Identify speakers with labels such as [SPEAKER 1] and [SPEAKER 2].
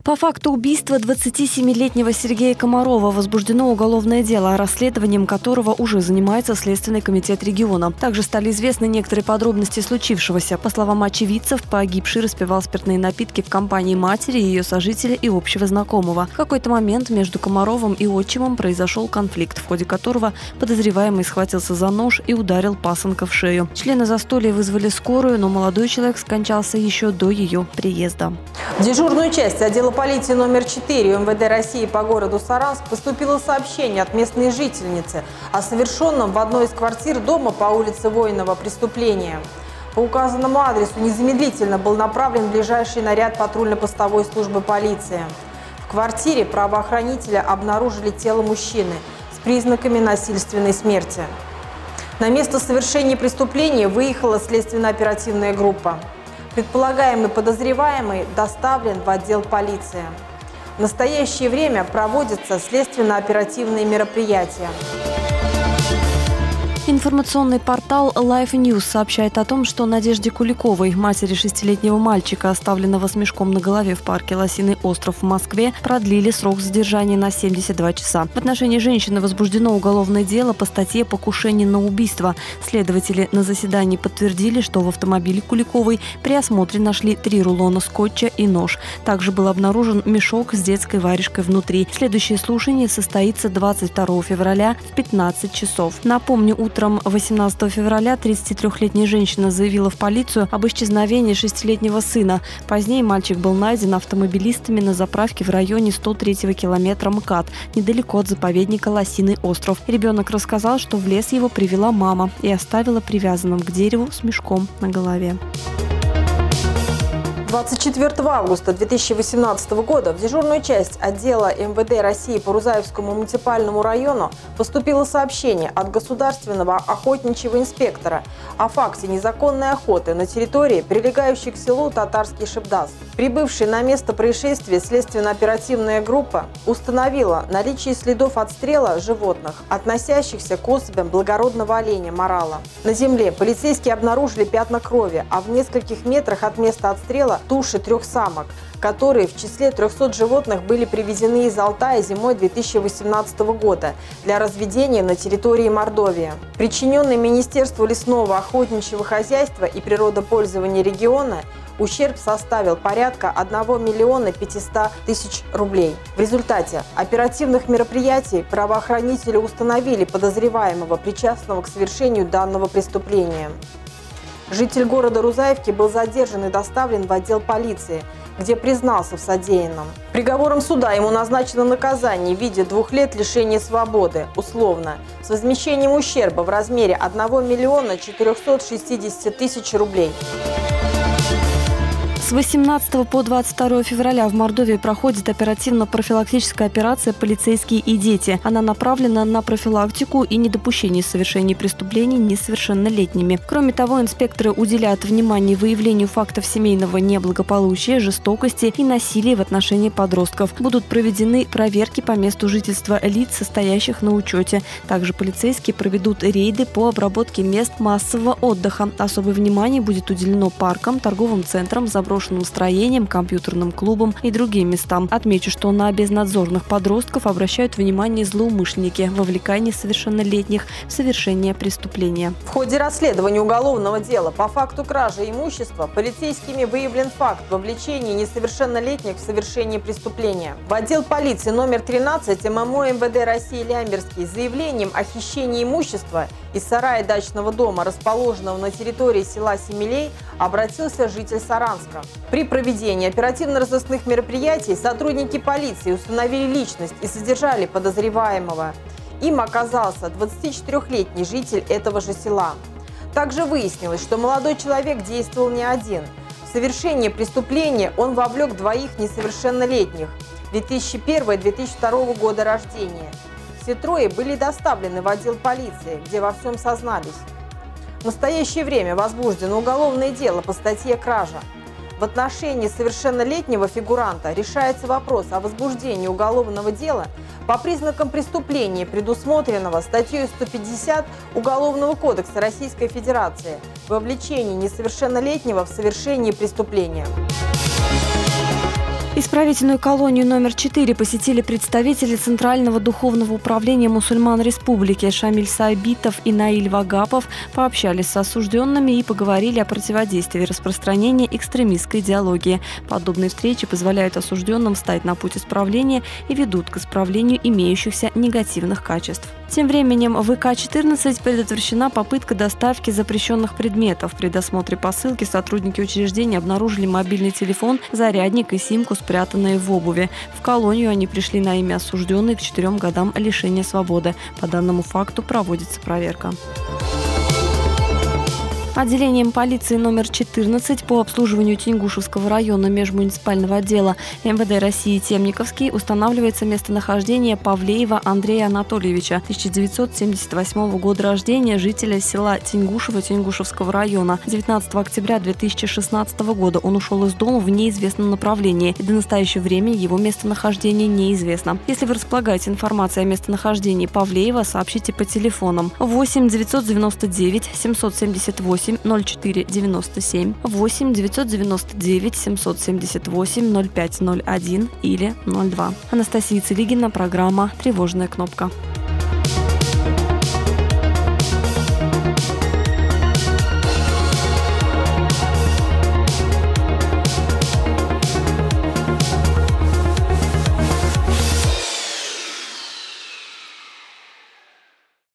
[SPEAKER 1] По факту убийства 27-летнего Сергея Комарова возбуждено уголовное дело, расследованием которого уже занимается Следственный комитет региона. Также стали известны некоторые подробности случившегося. По словам очевидцев, погибший распивал спиртные напитки в компании матери, ее сожителя и общего знакомого. В какой-то момент между Комаровым и отчимом произошел конфликт, в ходе которого подозреваемый схватился за нож и ударил пасынка в шею. Члены застолья вызвали скорую, но молодой человек скончался еще до ее приезда.
[SPEAKER 2] В дежурную часть отдела полиции номер 4 МВД России по городу Саранск поступило сообщение от местной жительницы о совершенном в одной из квартир дома по улице Воинова преступлении. По указанному адресу незамедлительно был направлен ближайший наряд патрульно-постовой службы полиции. В квартире правоохранителя обнаружили тело мужчины с признаками насильственной смерти. На место совершения преступления выехала следственно-оперативная группа. Предполагаемый подозреваемый доставлен в отдел полиции. В настоящее время проводятся следственно-оперативные мероприятия.
[SPEAKER 1] Информационный портал Life News сообщает о том, что Надежде Куликовой, матери 6-летнего мальчика, оставленного с мешком на голове в парке Лосиный остров в Москве, продлили срок задержания на 72 часа. В отношении женщины возбуждено уголовное дело по статье «Покушение на убийство». Следователи на заседании подтвердили, что в автомобиле Куликовой при осмотре нашли 3 рулона скотча и нож. Также был обнаружен мешок с детской варежкой внутри. Следующее слушание состоится 22 февраля в 15 часов. Напомню, утром 18 февраля 33-летняя женщина заявила в полицию об исчезновении 6-летнего сына. Позднее мальчик был найден автомобилистами на заправке в районе 103-го километра МКАД, недалеко от заповедника Лосиный остров. Ребенок рассказал, что в лес его привела мама и оставила привязанным к дереву с мешком на голове.
[SPEAKER 2] 24 августа 2018 года в дежурную часть отдела МВД России по Рузаевскому муниципальному району поступило сообщение от государственного охотничьего инспектора о факте незаконной охоты на территории, прилегающей к селу Татарский Шабдас. Прибывшая на место происшествия следственно-оперативная группа установила наличие следов отстрела животных, относящихся к особям благородного оленя морала. На земле полицейские обнаружили пятна крови, а в нескольких метрах от места отстрела туши 3 самок, которые в числе 300 животных были привезены из Алтая зимой 2018 года для разведения на территории Мордовии. Причиненный Министерству лесного, охотничьего хозяйства и природопользования региона ущерб составил порядка 1 миллиона 500 тысяч рублей. В результате оперативных мероприятий правоохранители установили подозреваемого, причастного к совершению данного преступления. Житель города Рузаевки был задержан и доставлен в отдел полиции, где признался в содеянном. Приговором суда ему назначено наказание в виде 2 лет лишения свободы, условно, с возмещением ущерба в размере 1 миллиона 460 тысяч рублей.
[SPEAKER 1] С 18 по 22 февраля в Мордовии проходит оперативно-профилактическая операция «Полицейские и дети». Она направлена на профилактику и недопущение совершения преступлений несовершеннолетними. Кроме того, инспекторы уделяют внимание выявлению фактов семейного неблагополучия, жестокости и насилия в отношении подростков. Будут проведены проверки по месту жительства лиц, состоящих на учете. Также полицейские проведут рейды по обработке мест массового отдыха. Особое внимание будет уделено паркам, торговым центрам, заброшенным строениям, компьютерным клубам и другим местам. Отмечу, что на безнадзорных подростков обращают внимание злоумышленники, вовлекая несовершеннолетних в совершение преступления.
[SPEAKER 2] В ходе расследования уголовного дела по факту кражи имущества полицейскими выявлен факт вовлечения несовершеннолетних в совершение преступления. В отдел полиции номер 13 ММО МВД России Лямберский с заявлением о хищении имущества из сарая дачного дома, расположенного на территории села Семилей, обратился житель Саранска. При проведении оперативно-розыскных мероприятий сотрудники полиции установили личность и задержали подозреваемого. Им оказался 24-летний житель этого же села. Также выяснилось, что молодой человек действовал не один. В совершение преступления он вовлек 2 несовершеннолетних 2001-2002 года рождения. Все 3 были доставлены в отдел полиции, где во всем сознались. В настоящее время возбуждено уголовное дело по статье «Кража». В отношении совершеннолетнего фигуранта решается вопрос о возбуждении уголовного дела по признакам преступления, предусмотренного статьей 150 Уголовного кодекса Российской Федерации – вовлечение несовершеннолетнего в совершение преступления.
[SPEAKER 1] Исправительную колонию номер 4 посетили представители Центрального духовного управления мусульман республики. Шамиль Сайбитов и Наиль Вагапов пообщались с осужденными и поговорили о противодействии распространения экстремистской идеологии. Подобные встречи позволяют осужденным встать на путь исправления и ведут к исправлению имеющихся негативных качеств. Тем временем в ВК-14 предотвращена попытка доставки запрещенных предметов. При досмотре посылки сотрудники учреждения обнаружили мобильный телефон, зарядник и симку, спрятанные в обуви. В колонию они пришли на имя осужденной к 4 годам лишения свободы. По данному факту проводится проверка. Отделением полиции номер 14 по обслуживанию Тенгушевского района межмуниципального отдела МВД России Темниковский устанавливается местонахождение Павлеева Андрея Анатольевича, 1978 года рождения, жителя села Тенгушево Тенгушевского района. 19 октября 2016 года он ушел из дома в неизвестном направлении, и до настоящего времени его местонахождение неизвестно. Если вы располагаете информацией о местонахождении Павлеева, сообщите по телефонам 8 999 778 0497, 8 999 778 0501 или 02. Анастасия Целигина, программа «Тревожная кнопка».